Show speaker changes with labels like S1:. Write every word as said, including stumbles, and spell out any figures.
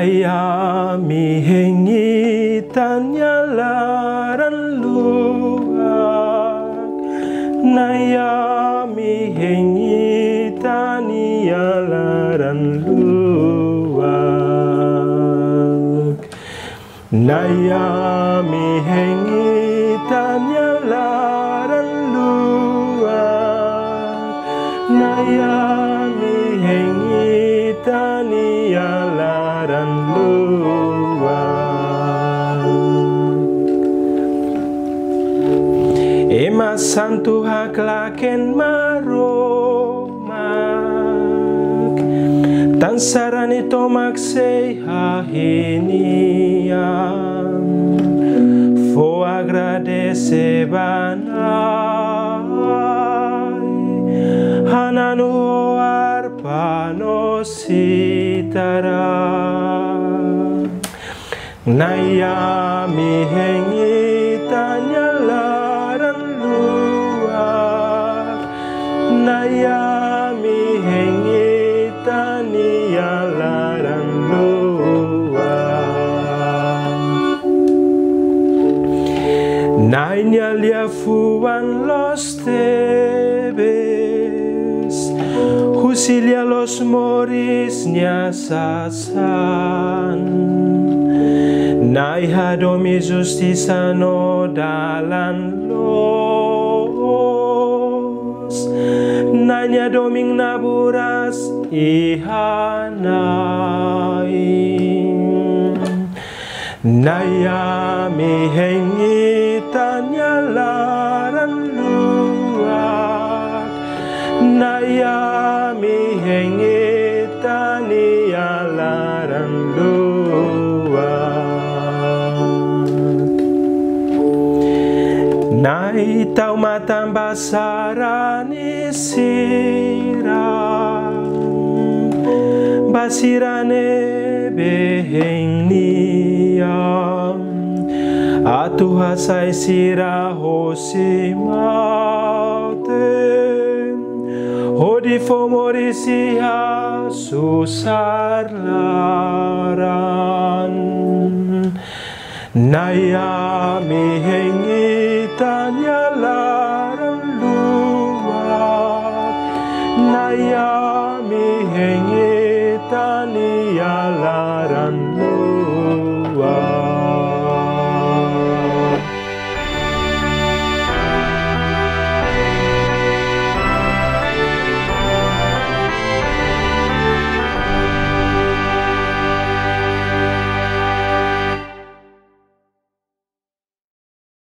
S1: Naya mi hengi tanyalaran luak, Naya mi hengi tanyalaran luak, Naya mi hengi tanyalaran luak, Naya mi hengi tanyalaran luak. Ema santu haklaken maromak, tansarani tomak sei hahiniam, fo agradece banai, hananu arpano sitara, Naya mi hengi tanyalaran luak, Naya mi hengi tanyalaran luak. Nainya liafuan los tebes, Husilia los moris nyasasan, Nai hadomi justiça no dalan los, Nanya doming naburas ihanai, Naya mi hengi tanyalaran luak, Naya mi hengi tanyalaran luak. Nai tau matang basarani sirang, basirane beheng niam, atu hasai sira hosi maute, hodi fomorisi ha susar laran, Naya mi hengi tanyalaran luak, Naya mi hengi tanyalaran